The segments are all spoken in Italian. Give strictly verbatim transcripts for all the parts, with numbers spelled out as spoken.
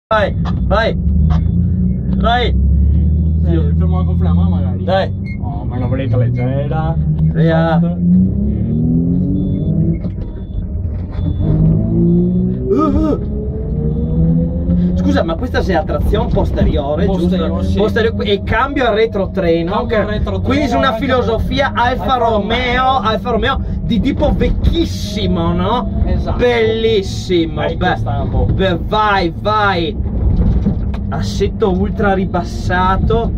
Vai, vai, vai. Sì, fermo la conferma magari. Dai. Oh, ma una voletta leggera. Via. Uh, uh. Scusa, ma questa è a trazione posteriore, Posteriore, giusto? sì. Posteriore, e cambio al retrotreno. Cambio al retrotreno, Quindi su una anche filosofia Alfa, Alfa Romeo, Romeo. Alfa Romeo di tipo vecchissimo, no? Esatto. Bellissimo. Vecchio Beh, stampo. beh, vai, vai. Assetto ultra ribassato.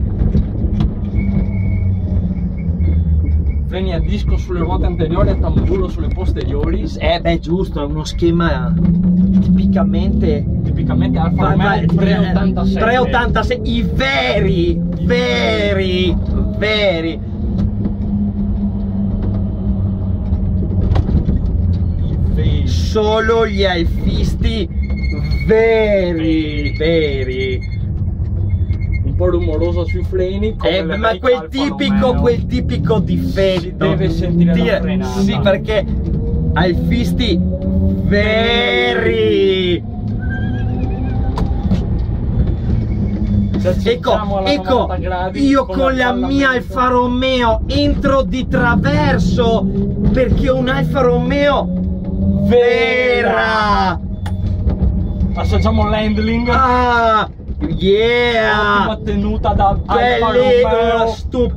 Freni a disco sulle ruote anteriori e tamburo sulle posteriori. Eh beh, giusto, è uno schema tipicamente Tipicamente Alfa vai, Romeo vai, tre ottantasei. tre ottantasei, i veri, veri, veri. I veri. Solo gli alfisti veri, veri. Un po' rumoroso sui freni. Come Eh, le ma vecchie quel Alfa tipico, Romeo. quel tipico difetto. Si deve sentire la Dire- frenata. Sì, perché alfisti veri. Se Ecco, accendiamo alla ecco, novanta gradi, io con la avvallamento. mia Alfa Romeo entro di traverso perché ho un Alfa Romeo vera. Assaggiamo l'handling. Ah, yeah. Ottima tenuta da Alfa Belli, Romeo. stu-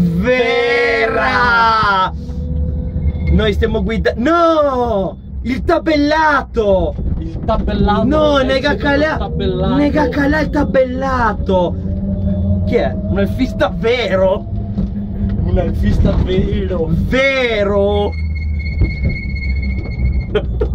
vera. Noi stiamo guidando. No, il tabellato. Il tabellato. No, è nega il calà. tabellato. Nega calà il tabellato. Chi è? Un alfista vero? Un alfista vero. Vero?